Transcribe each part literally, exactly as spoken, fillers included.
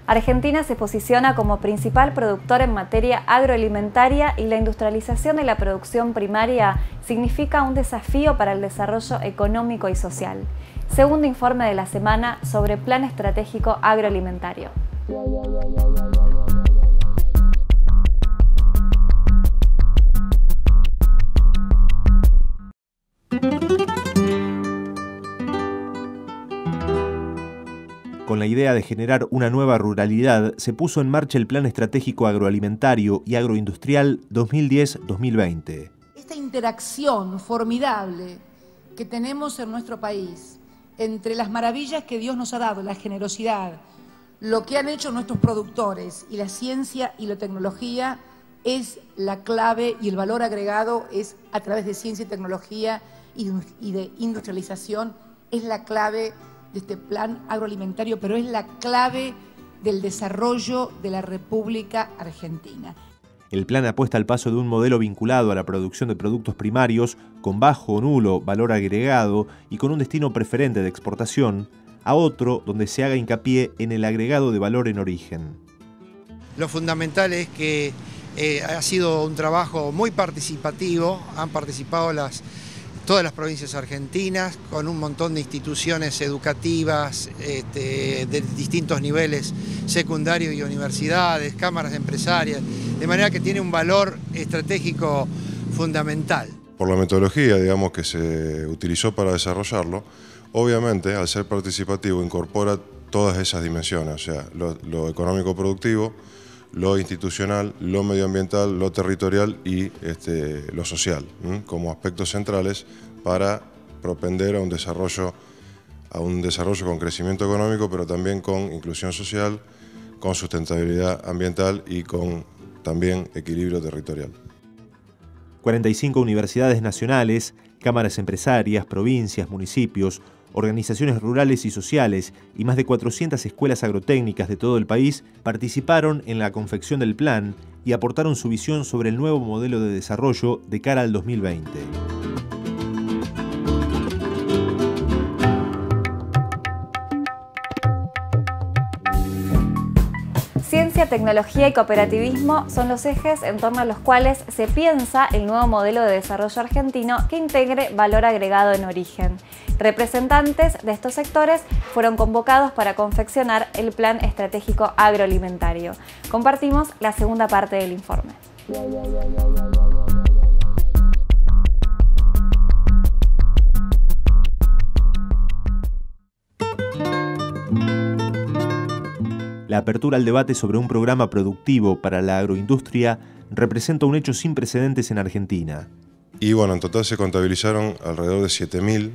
Argentina se posiciona como principal productor en materia agroalimentaria y la industrialización de la producción primaria significa un desafío para el desarrollo económico y social. Segundo informe de la semana sobre Plan Estratégico Agroalimentario. Con la idea de generar una nueva ruralidad, se puso en marcha el Plan Estratégico Agroalimentario y Agroindustrial dos mil diez a dos mil veinte. Esta interacción formidable que tenemos en nuestro país, entre las maravillas que Dios nos ha dado, la generosidad, lo que han hecho nuestros productores y la ciencia y la tecnología, es la clave, y el valor agregado es a través de ciencia y tecnología y de industrialización, es la clave de este plan agroalimentario, pero es la clave del desarrollo de la República Argentina. El plan apuesta al paso de un modelo vinculado a la producción de productos primarios con bajo o nulo valor agregado y con un destino preferente de exportación, a otro donde se haga hincapié en el agregado de valor en origen. Lo fundamental es que eh, ha sido un trabajo muy participativo, han participado las todas las provincias argentinas, con un montón de instituciones educativas este, de distintos niveles, secundarios y universidades, cámaras empresarias, de manera que tiene un valor estratégico fundamental. Por la metodología, digamos, que se utilizó para desarrollarlo, obviamente, al ser participativo, incorpora todas esas dimensiones, o sea, lo, lo económico-productivo, lo institucional, lo medioambiental, lo territorial y este, lo social, ¿m? como aspectos centrales para propender a un desarrollo, a un desarrollo con crecimiento económico, pero también con inclusión social, con sustentabilidad ambiental y con también equilibrio territorial. cuarenta y cinco universidades nacionales, cámaras empresarias, provincias, municipios, organizaciones rurales y sociales y más de cuatrocientas escuelas agrotécnicas de todo el país participaron en la confección del plan y aportaron su visión sobre el nuevo modelo de desarrollo de cara al dos mil veinte. Ciencia, tecnología y cooperativismo son los ejes en torno a los cuales se piensa el nuevo modelo de desarrollo argentino que integre valor agregado en origen. Representantes de estos sectores fueron convocados para confeccionar el Plan Estratégico Agroalimentario. Compartimos la segunda parte del informe. La apertura al debate sobre un programa productivo para la agroindustria representa un hecho sin precedentes en Argentina. Y bueno, en total se contabilizaron alrededor de siete mil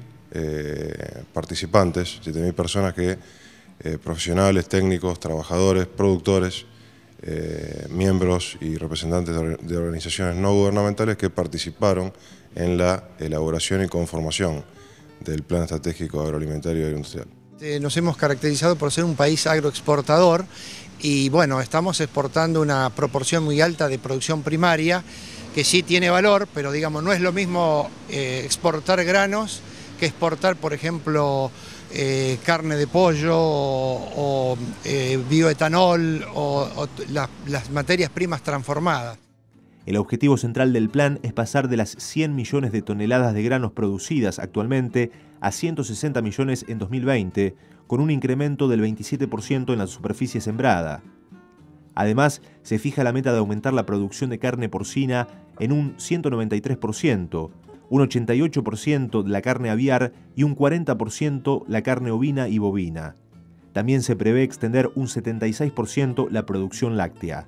eh, participantes, siete mil personas que, eh, profesionales, técnicos, trabajadores, productores, eh, miembros y representantes de, de organizaciones no gubernamentales que participaron en la elaboración y conformación del Plan Estratégico Agroalimentario y Agroindustrial. Nos hemos caracterizado por ser un país agroexportador y bueno, estamos exportando una proporción muy alta de producción primaria que sí tiene valor, pero digamos no es lo mismo eh, exportar granos que exportar, por ejemplo, eh, carne de pollo o, o eh, bioetanol o, o la, las materias primas transformadas. El objetivo central del plan es pasar de las cien millones de toneladas de granos producidas actualmente a ciento sesenta millones en dos mil veinte, con un incremento del veintisiete por ciento en la superficie sembrada. Además, se fija la meta de aumentar la producción de carne porcina en un ciento noventa y tres por ciento, un ochenta y ocho por ciento de la carne aviar y un cuarenta por ciento la carne ovina y bovina. También se prevé extender un setenta y seis por ciento la producción láctea.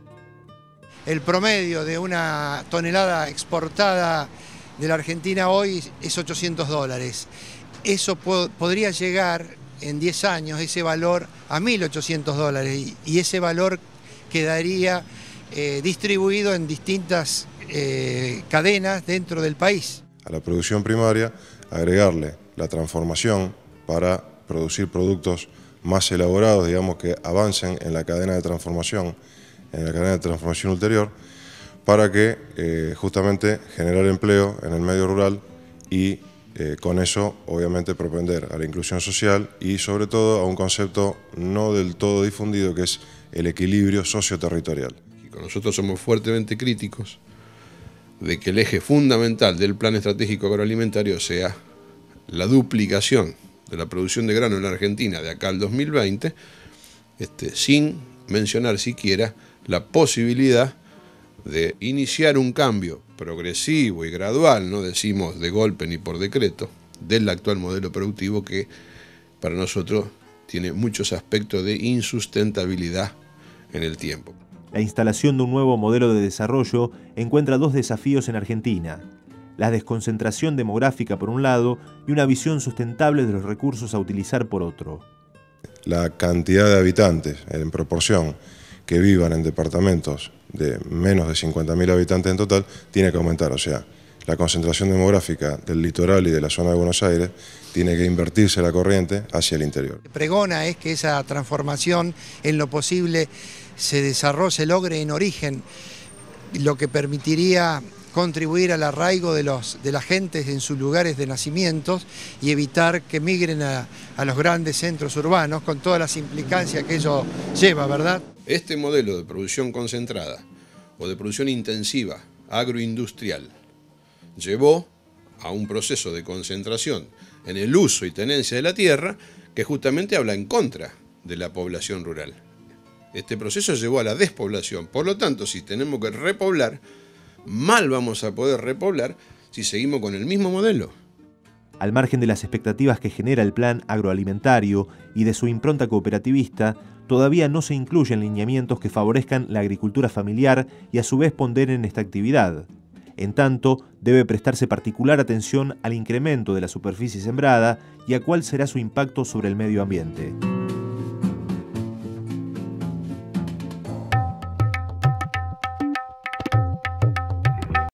El promedio de una tonelada exportada de la Argentina hoy es ochocientos dólares. Eso po- podría llegar en diez años, ese valor, a mil ochocientos dólares y, y ese valor quedaría eh, distribuido en distintas eh, cadenas dentro del país. A la producción primaria, agregarle la transformación para producir productos más elaborados, digamos, que avancen en la cadena de transformación, en la cadena de transformación ulterior, para que eh, justamente generar empleo en el medio rural y eh, con eso obviamente propender a la inclusión social y sobre todo a un concepto no del todo difundido que es el equilibrio socioterritorial. Nosotros somos fuertemente críticos de que el eje fundamental del Plan Estratégico Agroalimentario sea la duplicación de la producción de grano en la Argentina de acá al dos mil veinte, este, sin mencionar siquiera la posibilidad de iniciar un cambio progresivo y gradual, no decimos de golpe ni por decreto, del actual modelo productivo que para nosotros tiene muchos aspectos de insustentabilidad en el tiempo. La instalación de un nuevo modelo de desarrollo encuentra dos desafíos en Argentina: la desconcentración demográfica por un lado y una visión sustentable de los recursos a utilizar por otro. La cantidad de habitantes en proporción que vivan en departamentos de menos de cincuenta mil habitantes en total tiene que aumentar, o sea, la concentración demográfica del litoral y de la zona de Buenos Aires tiene que invertirse la corriente hacia el interior. Pregona es que esa transformación en lo posible se desarrolle, se logre en origen, lo que permitiría contribuir al arraigo de, los, de la gente en sus lugares de nacimientos y evitar que migren a, a los grandes centros urbanos con todas las implicancias que ello lleva, ¿verdad? Este modelo de producción concentrada o de producción intensiva agroindustrial llevó a un proceso de concentración en el uso y tenencia de la tierra que justamente habla en contra de la población rural. Este proceso llevó a la despoblación, por lo tanto, si tenemos que repoblar, mal vamos a poder repoblar si seguimos con el mismo modelo. Al margen de las expectativas que genera el plan agroalimentario y de su impronta cooperativista, todavía no se incluyen lineamientos que favorezcan la agricultura familiar y a su vez ponderen esta actividad. En tanto, debe prestarse particular atención al incremento de la superficie sembrada y a cuál será su impacto sobre el medio ambiente.